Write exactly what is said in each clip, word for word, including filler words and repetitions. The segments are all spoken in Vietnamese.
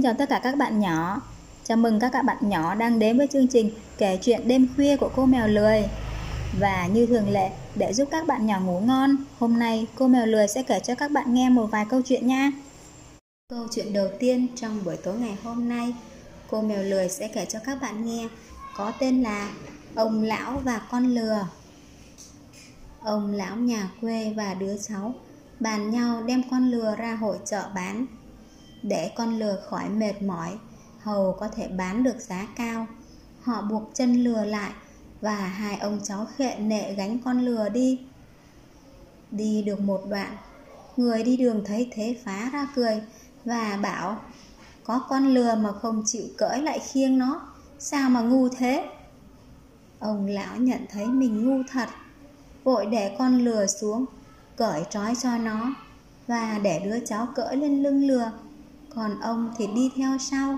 Xin chào tất cả các bạn nhỏ. Chào mừng các bạn nhỏ đang đến với chương trình kể chuyện đêm khuya của cô mèo lười. Và như thường lệ, để giúp các bạn nhỏ ngủ ngon, hôm nay cô mèo lười sẽ kể cho các bạn nghe một vài câu chuyện nha. Câu chuyện đầu tiên trong buổi tối ngày hôm nay, cô mèo lười sẽ kể cho các bạn nghe có tên là Ông lão và con lừa. Ông lão nhà quê và đứa cháu bàn nhau đem con lừa ra hội chợ bán. Để con lừa khỏi mệt mỏi, hầu có thể bán được giá cao, họ buộc chân lừa lại và hai ông cháu khệ nệ gánh con lừa đi. Đi được một đoạn, người đi đường thấy thế phá ra cười và bảo: có con lừa mà không chịu cưỡi lại khiêng nó, sao mà ngu thế? Ông lão nhận thấy mình ngu thật, vội để con lừa xuống, cởi trói cho nó và để đứa cháu cưỡi lên lưng lừa, còn ông thì đi theo sau.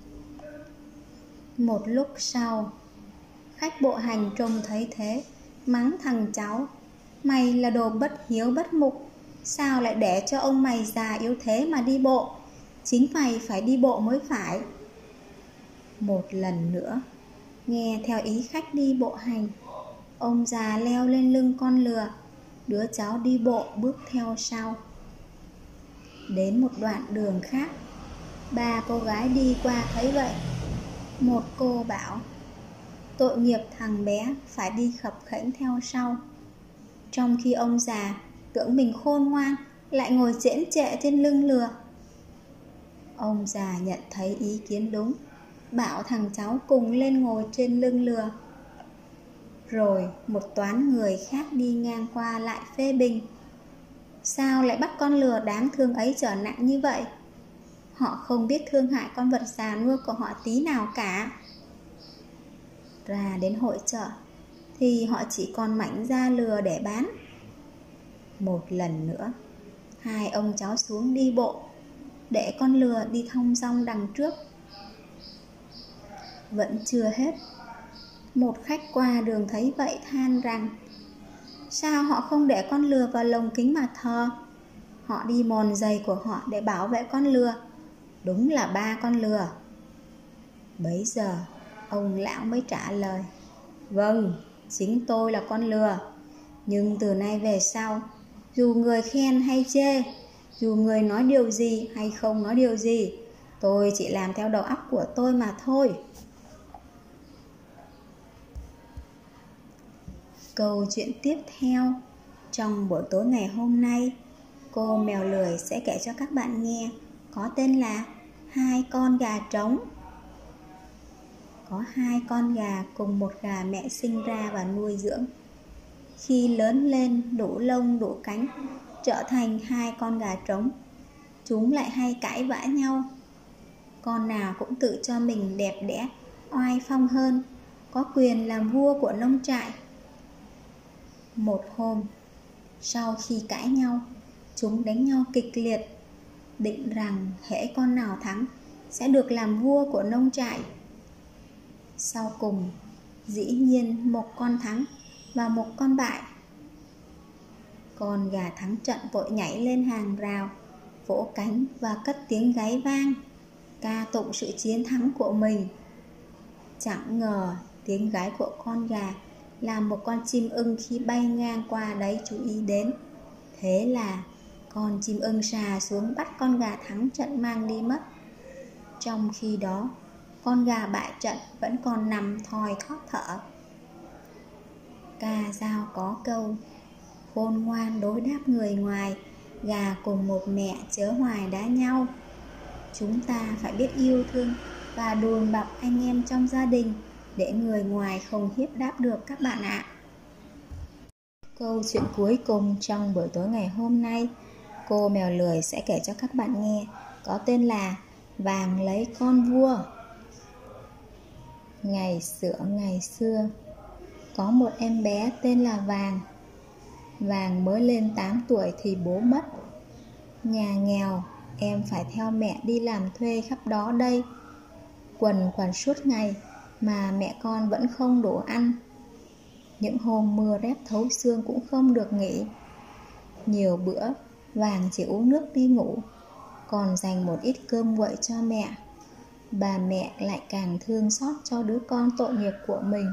Một lúc sau, khách bộ hành trông thấy thế, mắng thằng cháu: mày là đồ bất hiếu bất mục, sao lại để cho ông mày già yếu thế mà đi bộ? Chính mày phải đi bộ mới phải. Một lần nữa, nghe theo ý khách đi bộ hành, ông già leo lên lưng con lừa, đứa cháu đi bộ bước theo sau. Đến một đoạn đường khác, ba cô gái đi qua thấy vậy. Một cô bảo: tội nghiệp thằng bé phải đi khập khẽnh theo sau. Trong khi ông già tưởng mình khôn ngoan, lại ngồi chễm chệ trên lưng lừa. Ông già nhận thấy ý kiến đúng, bảo thằng cháu cùng lên ngồi trên lưng lừa. Rồi một toán người khác đi ngang qua lại phê bình: sao lại bắt con lừa đáng thương ấy trở nặng như vậy? Họ không biết thương hại con vật già nua của họ tí nào cả. Ra đến hội chợ thì họ chỉ còn mảnh da lừa để bán. Một lần nữa, hai ông cháu xuống đi bộ, để con lừa đi thong dong đằng trước. Vẫn chưa hết, một khách qua đường thấy vậy than rằng: sao họ không để con lừa vào lồng kính mà thờ? Họ đi mòn giày của họ để bảo vệ con lừa. Đúng là ba con lừa. Bấy giờ ông lão mới trả lời: vâng, chính tôi là con lừa. Nhưng từ nay về sau, dù người khen hay chê, dù người nói điều gì hay không nói điều gì, tôi chỉ làm theo đầu óc của tôi mà thôi. Câu chuyện tiếp theo trong buổi tối ngày hôm nay, cô mèo lười sẽ kể cho các bạn nghe có tên là Hai con gà trống. Có hai con gà cùng một gà mẹ sinh ra và nuôi dưỡng. Khi lớn lên đủ lông đủ cánh, trở thành hai con gà trống, chúng lại hay cãi vã nhau. Con nào cũng tự cho mình đẹp đẽ, oai phong hơn, có quyền làm vua của nông trại. Một hôm, sau khi cãi nhau, chúng đánh nhau kịch liệt, định rằng hễ con nào thắng sẽ được làm vua của nông trại. Sau cùng, dĩ nhiên một con thắng và một con bại. Con gà thắng trận vội nhảy lên hàng rào, vỗ cánh và cất tiếng gáy vang, ca tụng sự chiến thắng của mình. Chẳng ngờ tiếng gáy của con gà làm một con chim ưng khi bay ngang qua đấy chú ý đến. Thế là con chim ưng sà xuống bắt con gà thắng trận mang đi mất. Trong khi đó, con gà bại trận vẫn còn nằm thoi thóp thở. Ca dao có câu: khôn ngoan đối đáp người ngoài, gà cùng một mẹ chớ hoài đá nhau. Chúng ta phải biết yêu thương và đùm bọc anh em trong gia đình, để người ngoài không hiếp đáp được các bạn ạ. Câu chuyện cuối cùng trong buổi tối ngày hôm nay, cô mèo lười sẽ kể cho các bạn nghe có tên là Vàng lấy con vua. Ngày xưa ngày xưa, có một em bé tên là Vàng. Vàng mới lên tám tuổi thì bố mất. Nhà nghèo, em phải theo mẹ đi làm thuê khắp đó đây, quần quần suốt ngày mà mẹ con vẫn không đủ ăn. Những hôm mưa rét thấu xương cũng không được nghỉ. Nhiều bữa Vàng chỉ uống nước đi ngủ, còn dành một ít cơm nguội cho mẹ bà mẹ lại càng thương xót cho đứa con tội nghiệp của mình.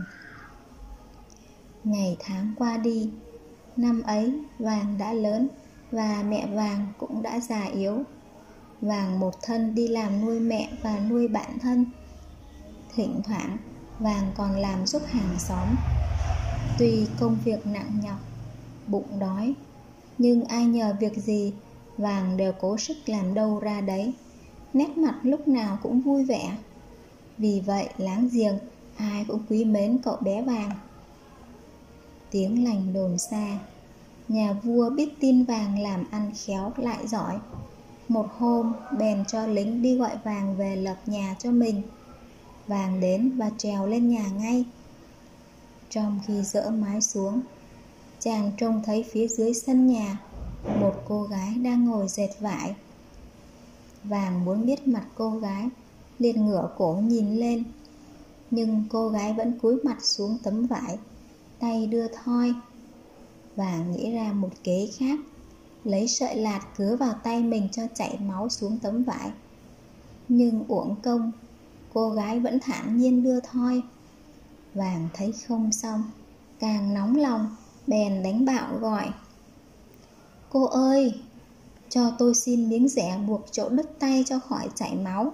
Ngày tháng qua đi, năm ấy Vàng đã lớn và mẹ Vàng cũng đã già yếu. Vàng một thân đi làm nuôi mẹ và nuôi bản thân. Thỉnh thoảng Vàng còn làm giúp hàng xóm. Tuy công việc nặng nhọc, bụng đói, nhưng ai nhờ việc gì Vàng đều cố sức làm đâu ra đấy, nét mặt lúc nào cũng vui vẻ. Vì vậy láng giềng ai cũng quý mến cậu bé Vàng. Tiếng lành đồn xa, nhà vua biết tin Vàng làm ăn khéo lại giỏi. Một hôm bèn cho lính đi gọi Vàng về lập nhà cho mình. Vàng đến và trèo lên nhà ngay. Trong khi dỡ mái xuống, chàng trông thấy phía dưới sân nhà một cô gái đang ngồi dệt vải. Vàng muốn biết mặt cô gái, liền ngửa cổ nhìn lên, nhưng cô gái vẫn cúi mặt xuống tấm vải, tay đưa thoi. Vàng nghĩ ra một kế khác, lấy sợi lạt cứa vào tay mình cho chảy máu xuống tấm vải. Nhưng uổng công, cô gái vẫn thản nhiên đưa thoi. Vàng thấy không xong, càng nóng lòng, bèn đánh bạo gọi: "Cô ơi, cho tôi xin miếng rẻ buộc chỗ đứt tay cho khỏi chảy máu."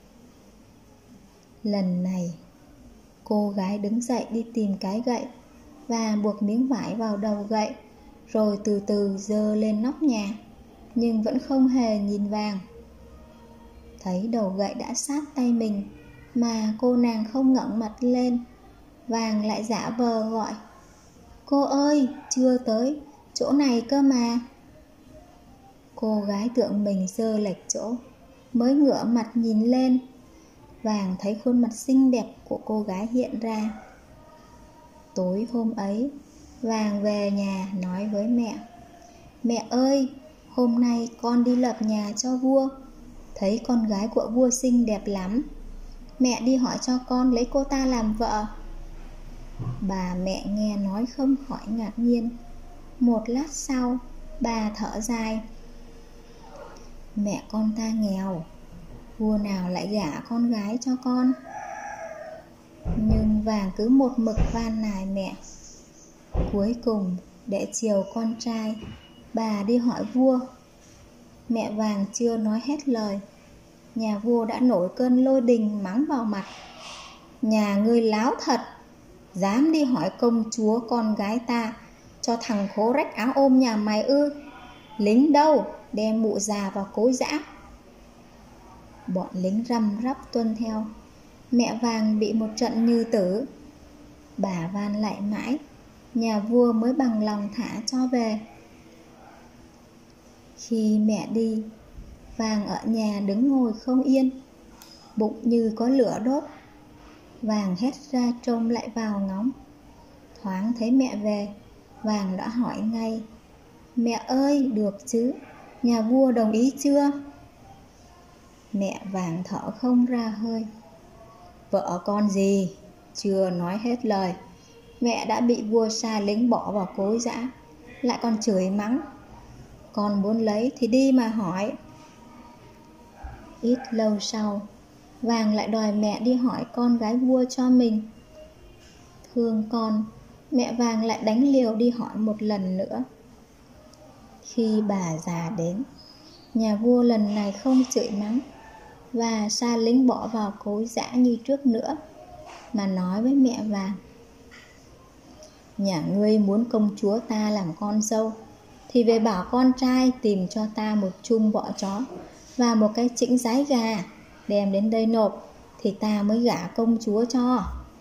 Lần này, cô gái đứng dậy đi tìm cái gậy và buộc miếng vải vào đầu gậy, rồi từ từ giơ lên nóc nhà, nhưng vẫn không hề nhìn Vàng. Thấy đầu gậy đã sát tay mình mà cô nàng không ngẩng mặt lên, Vàng lại giả vờ gọi: "Cô ơi, chưa tới, chỗ này cơ mà." Cô gái tưởng mình giơ lệch chỗ, mới ngửa mặt nhìn lên. Vàng thấy khuôn mặt xinh đẹp của cô gái hiện ra. Tối hôm ấy, Vàng về nhà nói với mẹ: "Mẹ ơi, hôm nay con đi lập nhà cho vua, thấy con gái của vua xinh đẹp lắm. Mẹ đi hỏi cho con lấy cô ta làm vợ." Bà mẹ nghe nói không khỏi ngạc nhiên. Một lát sau, bà thở dài: "Mẹ con ta nghèo, vua nào lại gả con gái cho con?" Nhưng Vàng cứ một mực van nài mẹ. Cuối cùng, để chiều con trai, bà đi hỏi vua. Mẹ Vàng chưa nói hết lời, nhà vua đã nổi cơn lôi đình mắng vào mặt: "Nhà ngươi láo thật, dám đi hỏi công chúa con gái ta cho thằng khố rách áo ôm nhà mày ư? Lính đâu, đem mụ già vào cối giã." Bọn lính răm rắp tuân theo. Mẹ Vàng bị một trận như tử. Bà van lại mãi, nhà vua mới bằng lòng thả cho về. Khi mẹ đi, Vàng ở nhà đứng ngồi không yên, bụng như có lửa đốt. Vàng hét ra trông lại vào ngóng. Thoáng thấy mẹ về, Vàng đã hỏi ngay: "Mẹ ơi, được chứ? Nhà vua đồng ý chưa?" Mẹ Vàng thở không ra hơi. "Vợ con gì?" Chưa nói hết lời, mẹ đã bị vua sai lính bỏ vào cối giã, lại còn chửi mắng: "Con muốn lấy thì đi mà hỏi." Ít lâu sau, Vàng lại đòi mẹ đi hỏi con gái vua cho mình. Thương con, mẹ Vàng lại đánh liều đi hỏi một lần nữa. Khi bà già đến, nhà vua lần này không chửi mắng và sai lính bỏ vào cối giã như trước nữa, mà nói với mẹ Vàng: "Nhà ngươi muốn công chúa ta làm con dâu, thì về bảo con trai tìm cho ta một chum bọ chó và một cái chĩnh giái gà, đem đến đây nộp, thì ta mới gả công chúa cho."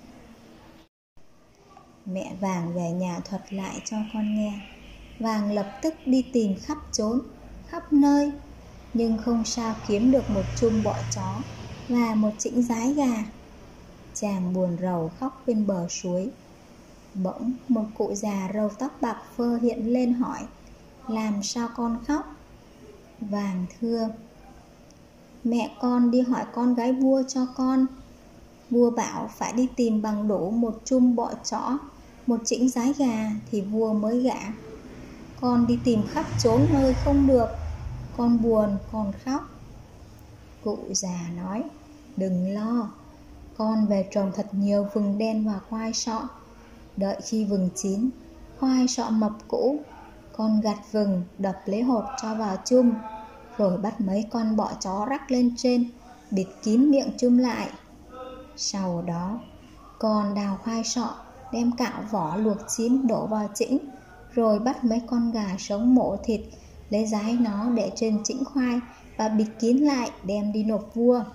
Mẹ Vàng về nhà thuật lại cho con nghe. Vàng lập tức đi tìm khắp chốn, khắp nơi, nhưng không sao kiếm được một chum bọ chó và một chĩnh giái gà. Chàng buồn rầu khóc bên bờ suối. Bỗng một cụ già râu tóc bạc phơ hiện lên hỏi: "Làm sao con khóc?" Vàng thưa: "Mẹ con đi hỏi con gái vua cho con. Vua bảo phải đi tìm bằng đủ một chum bọ chó, một chĩnh giái gà thì vua mới gả. Con đi tìm khắp chốn nơi không được, con buồn còn khóc." Cụ già nói: Đừng lo, con về trồng thật nhiều vừng đen và khoai sọ. Đợi khi vừng chín, khoai sọ mập cũ, con gặt vừng đập lấy hột cho vào chum, rồi bắt mấy con bọ chó rắc lên trên, bịt kín miệng chum lại. Sau đó, con đào khoai sọ, đem cạo vỏ luộc chín đổ vào chĩnh, rồi bắt mấy con gà sống mổ thịt, lấy dái nó để trên chĩnh khoai và bịt kín lại, đem đi nộp vua.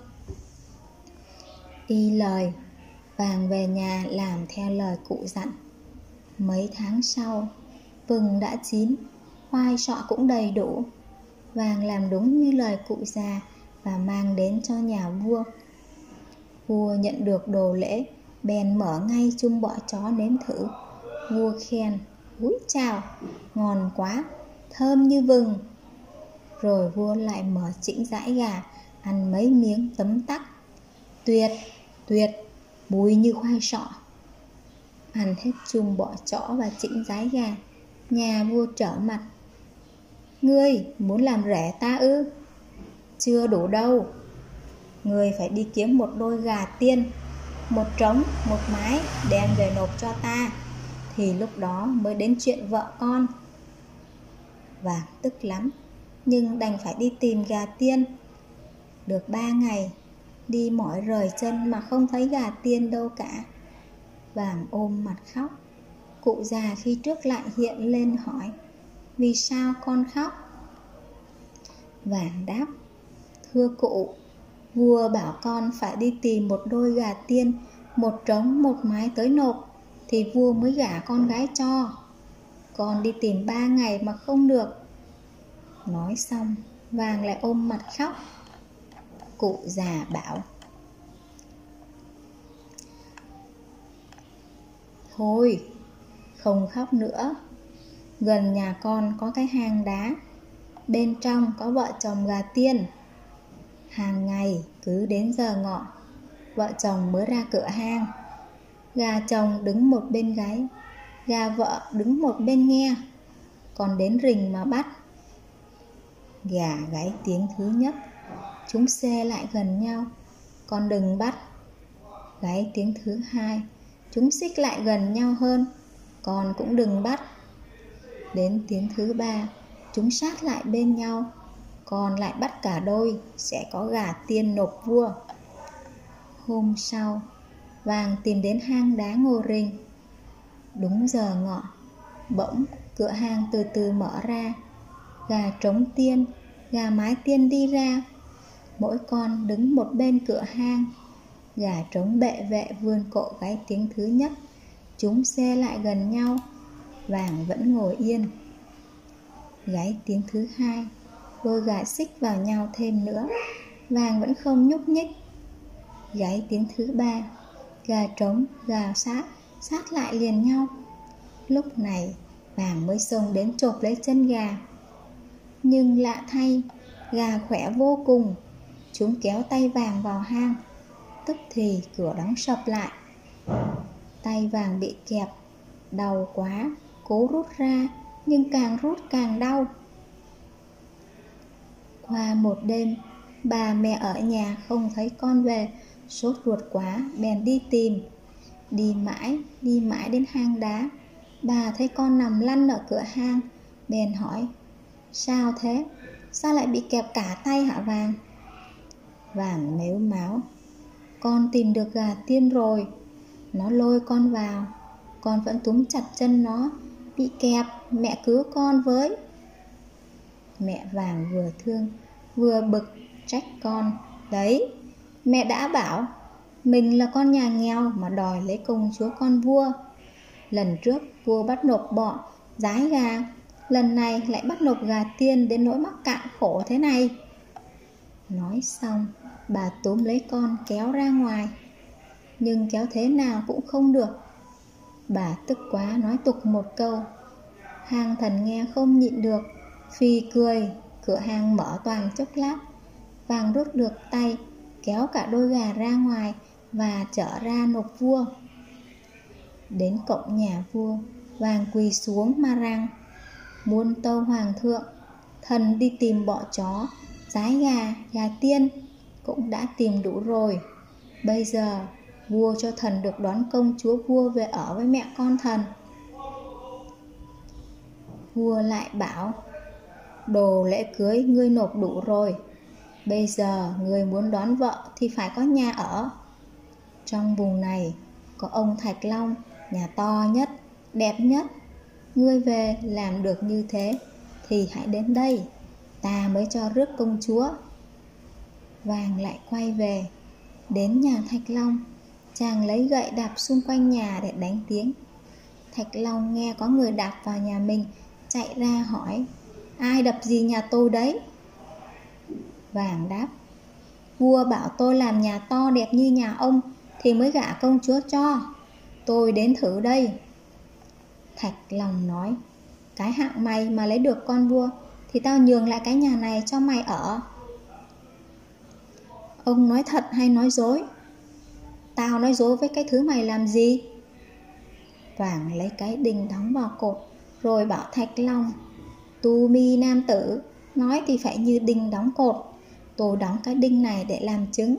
Y lời, Vàng về nhà làm theo lời cụ dặn. Mấy tháng sau, vừng đã chín, khoai sọ cũng đầy đủ. Vàng làm đúng như lời cụ già và mang đến cho nhà vua. Vua nhận được đồ lễ, bèn mở ngay chum bọ chó nếm thử. Vua khen: "Úi chào, ngon quá, thơm như vừng." Rồi vua lại mở chĩnh dãi gà, ăn mấy miếng tấm tắc. Tuyệt, tuyệt, bùi như khoai sọ. Ăn hết chum bọ chó và chĩnh dái gà, nhà vua trở mặt: "Ngươi muốn làm rẻ ta ư? Chưa đủ đâu. Ngươi phải đi kiếm một đôi gà tiên, một trống, một mái, đem về nộp cho ta, thì lúc đó mới đến chuyện vợ con." Vàng tức lắm, nhưng đành phải đi tìm gà tiên. Được ba ngày, đi mỏi rời chân mà không thấy gà tiên đâu cả. Vàng ôm mặt khóc. Cụ già khi trước lại hiện lên hỏi: "Vì sao con khóc?" Vàng đáp: "Thưa cụ, vua bảo con phải đi tìm một đôi gà tiên, một trống, một mái tới nộp, thì vua mới gả con gái cho. Con đi tìm ba ngày mà không được." Nói xong, Vàng lại ôm mặt khóc. Cụ già bảo: "Thôi, không khóc nữa. Gần nhà con có cái hang đá, bên trong có vợ chồng gà tiên. Hàng ngày cứ đến giờ ngọ, vợ chồng mới ra cửa hang. Gà chồng đứng một bên gáy, gà vợ đứng một bên nghe. Còn đến rình mà bắt. Gà gáy tiếng thứ nhất, chúng xê lại gần nhau, con đừng bắt. Gáy tiếng thứ hai, chúng xích lại gần nhau hơn, con cũng đừng bắt. Đến tiếng thứ ba, chúng sát lại bên nhau, con lại bắt cả đôi, sẽ có gà tiên nộp vua." Hôm sau, Vàng tìm đến hang đá ngồi rình. Đúng giờ ngọ, bỗng cửa hang từ từ mở ra. Gà trống tiên, gà mái tiên đi ra, mỗi con đứng một bên cửa hang. Gà trống bệ vệ vươn cộ gáy tiếng thứ nhất, chúng xê lại gần nhau. Vàng vẫn ngồi yên. Gáy tiếng thứ hai, đôi gà xích vào nhau thêm nữa, Vàng vẫn không nhúc nhích. Gáy tiếng thứ ba, gà trống, gà sát sát lại liền nhau. Lúc này Vàng mới xông đến chộp lấy chân gà. Nhưng lạ thay, gà khỏe vô cùng. Chúng kéo tay Vàng vào hang. Tức thì cửa đóng sập lại. Tay Vàng bị kẹp, đau quá, cố rút ra, nhưng càng rút càng đau. Qua một đêm, bà mẹ ở nhà không thấy con về, sốt ruột quá, bèn đi tìm. Đi mãi, đi mãi đến hang đá, bà thấy con nằm lăn ở cửa hang, bèn hỏi: "Sao thế? Sao lại bị kẹp cả tay hả Vàng?" Vàng mếu máo: "Con tìm được gà tiên rồi. Nó lôi con vào, con vẫn túm chặt chân nó, bị kẹp, mẹ cứu con với." Mẹ Vàng vừa thương vừa bực, trách con: "Đấy, mẹ đã bảo mình là con nhà nghèo mà đòi lấy công chúa con vua. Lần trước vua bắt nộp bọ, dái gà, lần này lại bắt nộp gà tiên đến nỗi mắc cạn khổ thế này." Nói xong, bà túm lấy con kéo ra ngoài, nhưng kéo thế nào cũng không được. Bà tức quá nói tục một câu. Hang thần nghe không nhịn được, phì cười. Cửa hang mở toang chốc lát, Vàng rút được tay, kéo cả đôi gà ra ngoài và trở ra nộp vua. Đến cổng nhà vua, Vàng quỳ xuống mà rằng: "Muôn tâu hoàng thượng, thần đi tìm bọ chó, dái gà, gà tiên cũng đã tìm đủ rồi. Bây giờ vua cho thần được đón công chúa vua về ở với mẹ con thần. Vua lại bảo, đồ lễ cưới ngươi nộp đủ rồi, bây giờ ngươi muốn đón vợ thì phải có nhà ở. Trong vùng này có ông Thạch Long, nhà to nhất, đẹp nhất. Ngươi về làm được như thế thì hãy đến đây, ta mới cho rước công chúa. Vàng lại quay về, đến nhà Thạch Long, chàng lấy gậy đạp xung quanh nhà để đánh tiếng. Thạch Long nghe có người đạp vào nhà mình, chạy ra hỏi, ai đập gì nhà tôi đấy? Vàng đáp, vua bảo tôi làm nhà to đẹp như nhà ông thì mới gả công chúa cho, tôi đến thử đây. Thạch Long nói, cái hạng mày mà lấy được con vua thì tao nhường lại cái nhà này cho mày ở. Ông nói thật hay nói dối? Tao nói dối với cái thứ mày làm gì? Vàng lấy cái đinh đóng vào cột, rồi bảo Thạch Long, tu mi nam tử, nói thì phải như đinh đóng cột, tôi đóng cái đinh này để làm chứng.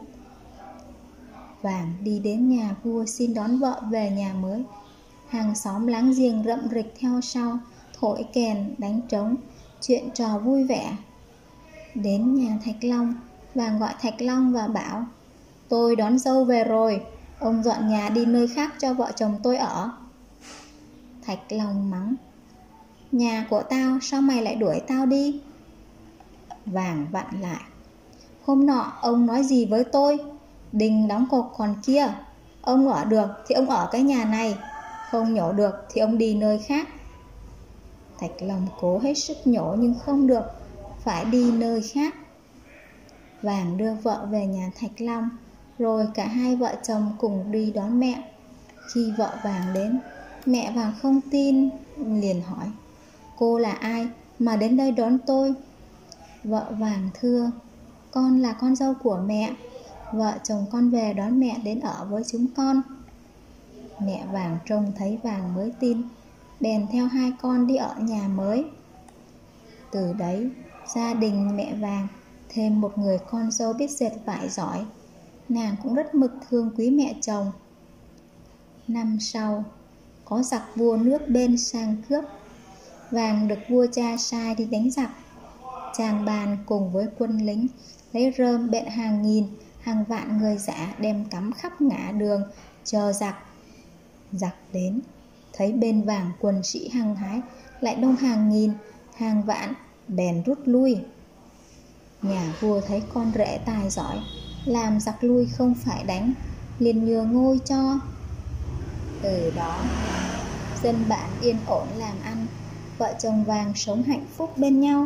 Vàng đi đến nhà vua xin đón vợ về nhà mới. Hàng xóm láng giềng rậm rịch theo sau, thổi kèn, đánh trống, chuyện trò vui vẻ. Đến nhà Thạch Long, Vàng gọi Thạch Long và bảo, tôi đón dâu về rồi, ông dọn nhà đi nơi khác cho vợ chồng tôi ở. Thạch Long mắng, nhà của tao sao mày lại đuổi tao đi? Vàng vặn lại, hôm nọ ông nói gì với tôi? Đinh đóng cột còn kia, ông ở được thì ông ở cái nhà này, không nhổ được thì ông đi nơi khác. Thạch Long cố hết sức nhổ nhưng không được, phải đi nơi khác. Vàng đưa vợ về nhà Thạch Long, rồi cả hai vợ chồng cùng đi đón mẹ. Khi vợ Vàng đến, mẹ Vàng không tin, liền hỏi, cô là ai mà đến đây đón tôi? Vợ Vàng thưa, con là con dâu của mẹ, vợ chồng con về đón mẹ đến ở với chúng con. Mẹ Vàng trông thấy Vàng mới tin, bèn theo hai con đi ở nhà mới. Từ đấy, gia đình mẹ Vàng thêm một người con dâu biết dệt vải giỏi, nàng cũng rất mực thương quý mẹ chồng. Năm sau, có giặc vua nước bên sang cướp, Vàng được vua cha sai đi đánh giặc. Chàng bàn cùng với quân lính lấy rơm bện hàng nghìn, hàng vạn người dã đem cắm khắp ngã đường chờ giặc. Giặc đến, thấy bên Vàng quân sĩ hăng hái, lại đông hàng nghìn, hàng vạn, bèn rút lui. Nhà vua thấy con rể tài giỏi, làm giặc lui không phải đánh, liền nhường ngôi cho. Từ đó, dân bản yên ổn làm ăn, vợ chồng Vàng sống hạnh phúc bên nhau.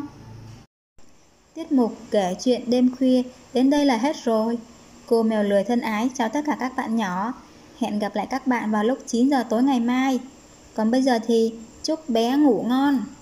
Tiết mục kể chuyện đêm khuya đến đây là hết rồi. Cô mèo lười thân ái chào tất cả các bạn nhỏ. Hẹn gặp lại các bạn vào lúc chín giờ tối ngày mai. Còn bây giờ thì chúc bé ngủ ngon.